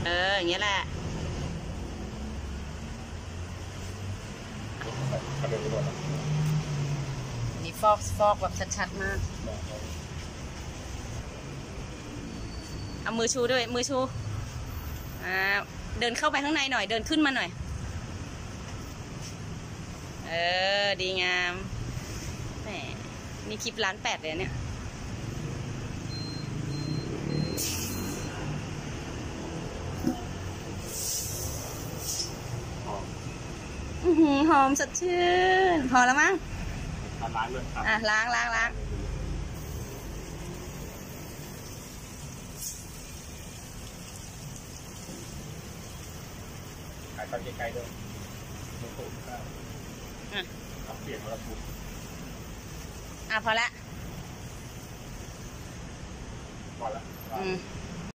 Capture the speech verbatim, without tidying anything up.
เอออย่างเงี้ยแหละนี่ฟอกฟอกแบบชัดๆมากเอามือชูด้วยมือชูอ่าเดินเข้าไปข้างในหน่อยเดินขึ้นมาหน่อยเออดีงามแหมมีคลิปล้านแปดเลยเนี่ยอือหือหอมสดชื่นพอแล้วมั้งล้างเลยอ่ะล้างล้างล้างขายตอนไกลๆด้วยมันโตก็รับเปลี่ยนระบบอ่ะพอละพอละอืม